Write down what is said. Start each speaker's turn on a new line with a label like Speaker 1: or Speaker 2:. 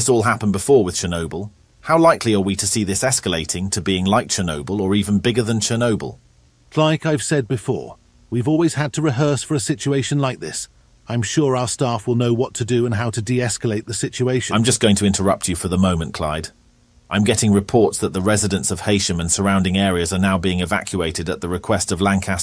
Speaker 1: this all happened before with Chernobyl. How likely are we to see this escalating to being like Chernobyl or even bigger than Chernobyl?
Speaker 2: Like I've said before, we've always had to rehearse for a situation like this. I'm sure our staff will know what to do and how to de-escalate the situation.
Speaker 1: I'm just going to interrupt you for the moment, Clyde. I'm getting reports that the residents of Heysham and surrounding areas are now being evacuated at the request of Lancaster